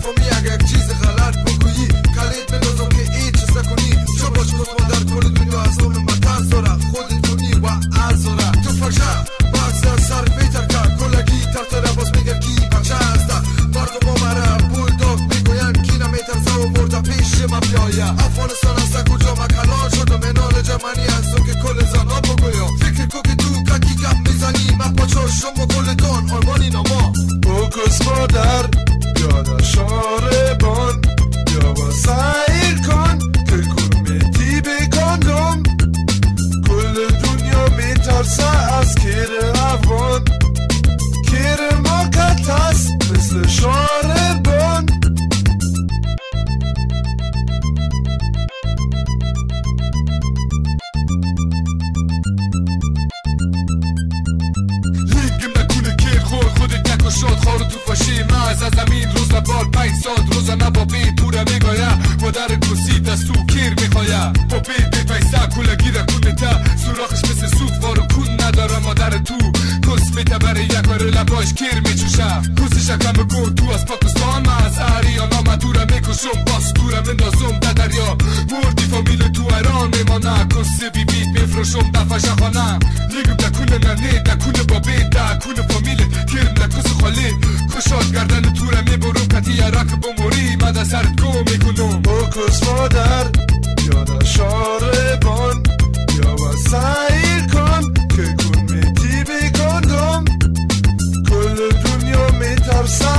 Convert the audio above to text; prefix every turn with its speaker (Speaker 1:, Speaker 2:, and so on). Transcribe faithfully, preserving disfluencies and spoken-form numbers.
Speaker 1: نفهمی اگر چیز غلط بگویی کلید بندازم که هیچ چیز نکنی چون باش کتما در کل دنیا از همه مطر زاره خودت کنی و ارزاره تو فرشه بحث از سر بیتر کرد کلگی ترتره باز میگر کی بچه هسته مردم آمره بولداگ میگوین کی نمیترزه و مرده پیش مافیایه افغانستان هسته کجا مکلان شده منال جمعنی هستم که کل زنا بگویم فکر کو که تو ککی کم میزنی من پاچا شما کل دان آرمانی نما
Speaker 2: بکس مادر یاد شاربان یا با سیر کن که کرمیتی بکندم کل دنیا میترسه از کیر افغان کیر ما کت هست مثل شاربان
Speaker 3: شاد خارو تو فاشی مغز از زمین روز بال پنج ساد روز نبابی پوره میگایا مادر کسی دستو کیر میخواه با بیت بی پیسه کلگی را کنتا سوراخش مثل سوف وارو کن نداره مادر تو کس میته بره یک بار لباش کیر میچوشه کسی شکم بکن تو از پاکستان من از اریانا من دوره میکشم باز دوره مندازم در دریا مردی فامیل تو ایران میمانه کسی بی بیت میفروشم دفع شخانه لیگم دکونه ننه دکونه با بیت دکونه فامیل کیر نکس خالی کشاد گردن تو را میبرم کتی رک بموری من در سرت گو میکنم
Speaker 2: بکس مادر یاد شاربان یا با سیر کن که کرمیتی بکندم کل دنیا میترسه